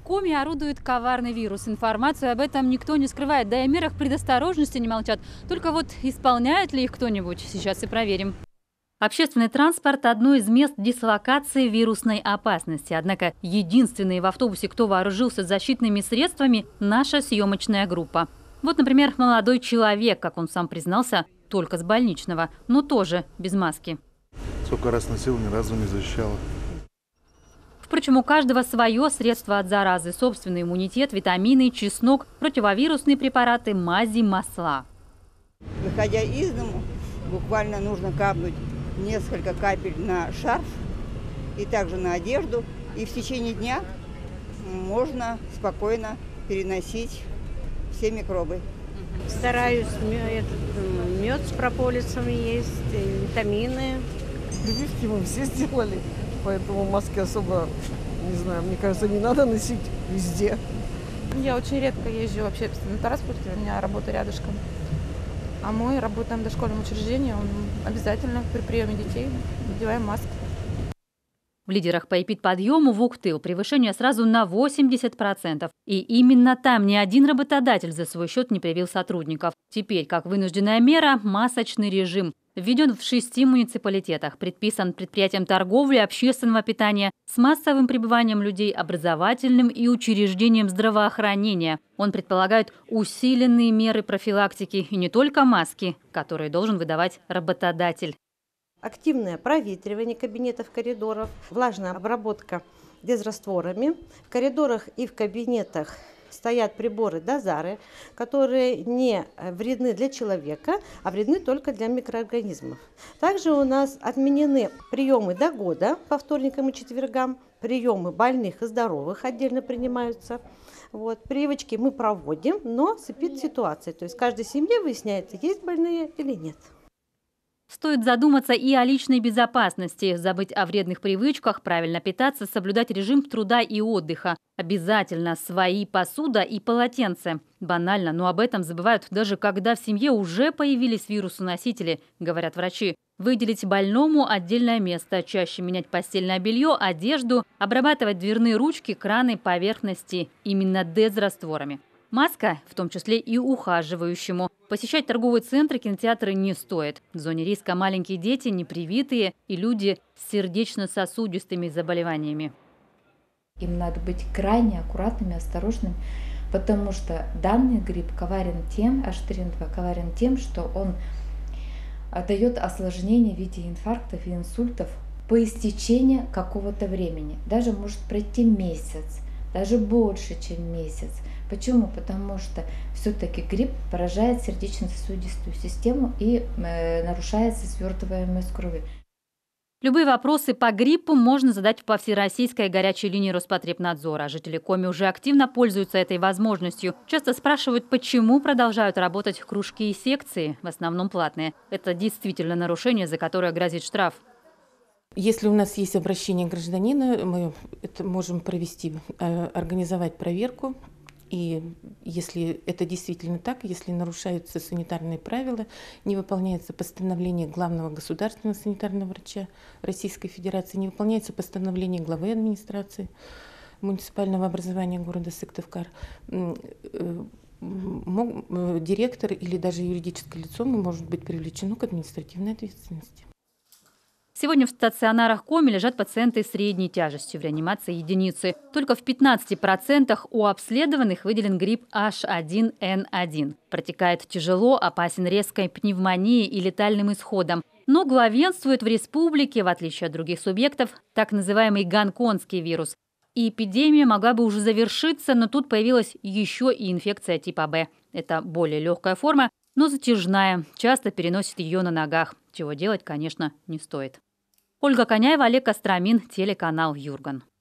Коми орудует коварный вирус. Информацию об этом никто не скрывает. Да и о мерах предосторожности не молчат. Только вот исполняет ли их кто-нибудь, сейчас и проверим. Общественный транспорт – одно из мест дислокации вирусной опасности. Однако единственный в автобусе, кто вооружился защитными средствами – наша съемочная группа. Вот, например, молодой человек, как он сам признался, только с больничного, но тоже без маски. Сколько раз носил, ни разу не защищала. Впрочем, у каждого свое средство от заразы. Собственный иммунитет, витамины, чеснок, противовирусные препараты, мази, масла. Выходя из дому, буквально нужно капнуть несколько капель на шарф и также на одежду. И в течение дня можно спокойно переносить все микробы. Стараюсь мед с прополисом есть, витамины. Прививки мы все сделали, поэтому маски особо, не знаю, мне кажется, не надо носить везде. Я очень редко езжу в общественном транспорте, у меня работа рядышком. А мы работаем в дошкольном учреждении, он обязательно при приеме детей надеваем маски. В лидерах по эпидподъему в Уктыл превышение сразу на 80%. И именно там ни один работодатель за свой счет не привил сотрудников. Теперь, как вынужденная мера, масочный режим. Введен в 6 муниципалитетах, предписан предприятиям торговли, общественного питания, с массовым пребыванием людей, образовательным и учреждением здравоохранения. Он предполагает усиленные меры профилактики и не только маски, которые должен выдавать работодатель. Активное проветривание кабинетов, коридоров, влажная обработка дезрастворами. В коридорах и в кабинетах стоят приборы-дозары, которые не вредны для человека, а вредны только для микроорганизмов. Также у нас отменены приемы до года по вторникам и четвергам. Приемы больных и здоровых отдельно принимаются. Прививочки мы проводим, но с эпидситуацией. То есть в каждой семье выясняется, есть больные или нет. Стоит задуматься и о личной безопасности, забыть о вредных привычках, правильно питаться, соблюдать режим труда и отдыха. Обязательно свои посуда и полотенце. Банально, но об этом забывают даже когда в семье уже появились вирусоносители, говорят врачи. Выделить больному отдельное место, чаще менять постельное белье, одежду, обрабатывать дверные ручки, краны, поверхности именно дезрастворами. Маска, в том числе и ухаживающему. Посещать торговые центры, кинотеатры не стоит. В зоне риска маленькие дети, непривитые и люди с сердечно-сосудистыми заболеваниями. Им надо быть крайне аккуратными, осторожными, потому что данный грипп коварен тем, H3N2 коварен тем, что он дает осложнения в виде инфарктов и инсультов по истечении какого-то времени. Даже может пройти месяц, даже больше, чем месяц. Почему? Потому что все-таки грипп поражает сердечно-сосудистую систему и нарушается свертываемость крови. Любые вопросы по гриппу можно задать по всероссийской горячей линии Роспотребнадзора. Жители Коми уже активно пользуются этой возможностью. Часто спрашивают, почему продолжают работать кружки и секции, в основном платные. Это действительно нарушение, за которое грозит штраф. Если у нас есть обращение гражданина, мы это можем провести, организовать проверку. И если это действительно так, если нарушаются санитарные правила, не выполняется постановление главного государственного санитарного врача Российской Федерации, не выполняется постановление главы администрации муниципального образования города Сыктывкар, директор или даже юридическое лицо может быть привлечено к административной ответственности. Сегодня в стационарах Коми лежат пациенты средней тяжестью, в реанимации единицы. Только в 15% у обследованных выделен грипп H1N1. Протекает тяжело, опасен резкой пневмонией и летальным исходом. Но главенствует в республике, в отличие от других субъектов, так называемый гонконгский вирус. И эпидемия могла бы уже завершиться, но тут появилась еще и инфекция типа Б. Это более легкая форма, но затяжная, часто переносит ее на ногах. Чего делать, конечно, не стоит. Ольга Коняева, Олег Костромин, телеканал Юрган.